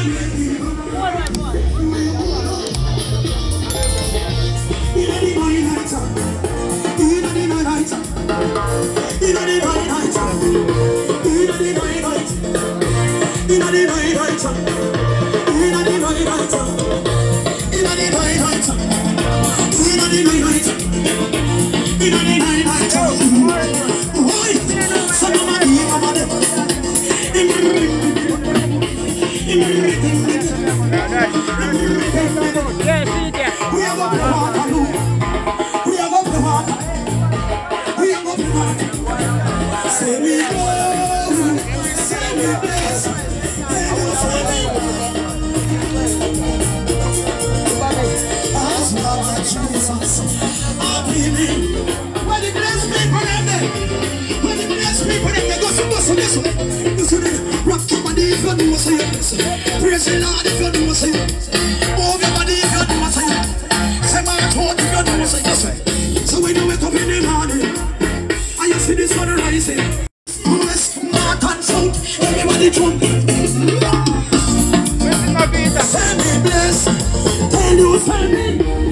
Praise the Lord if you do say. Move your body if you do say. Say my thought if you do say. So when you wake up in the morning and you see the sun rising, press north and south, everybody jump. Say me bless, tell you say me.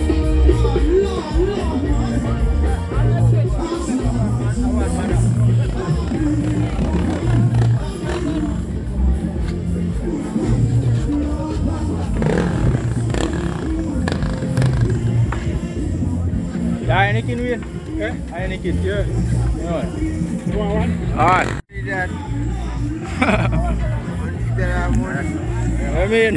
Heineken weer? Yeah? Heineken, yeah. You want one? Alright. I mean.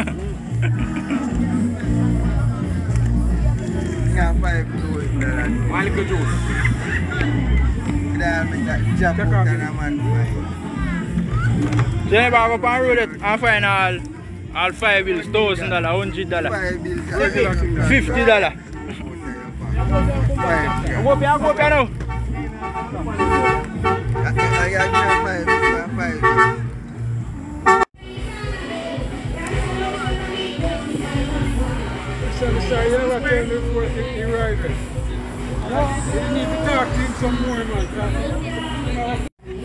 Then I go on road and find all 5 bills, $1,000, $100, $50. Go up here now. Sorry, you never tell me before the arrival. You need to talk to him some more, man.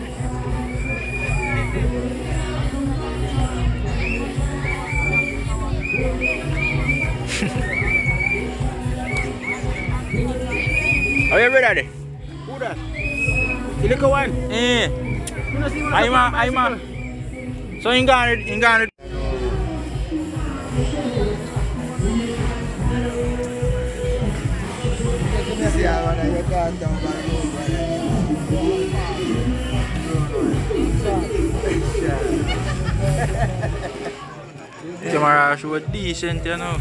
Are you ready? Who that? The little one? Eh. I'm a. So you got it. Camera show decent, you know.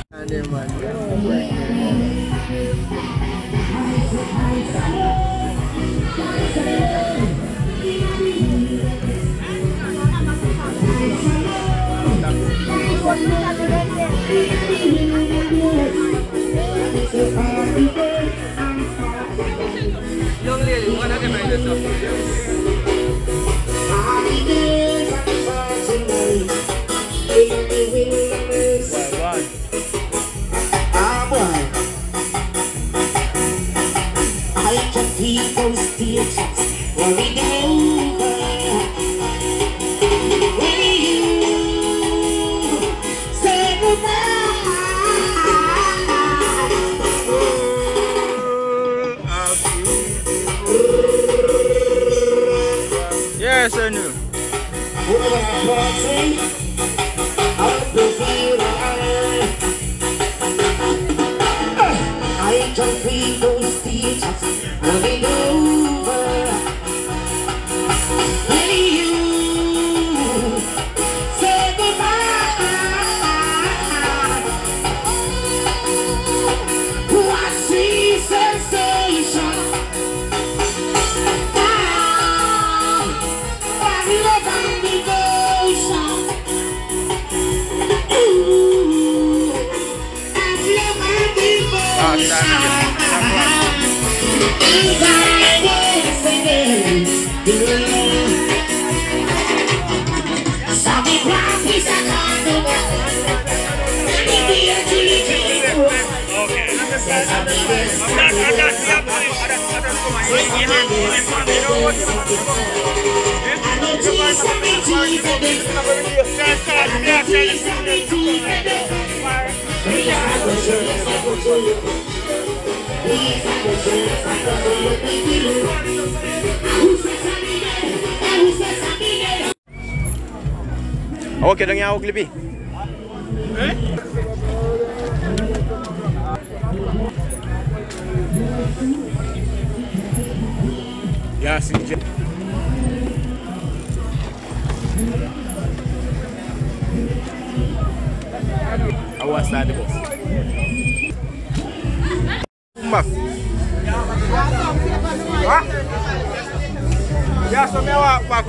Young lady, what are you doing this? I can feel those tears rolling over. When you say goodbye, yes, I knew. I can feel those tears running over. When you say goodbye, what sweet sensation. Love and devotion. Ooh, love and devotion. Okey dong yang awak lebih. Ya sih. Awas lah di bos. Mbak. Hah? Ya semua Pak.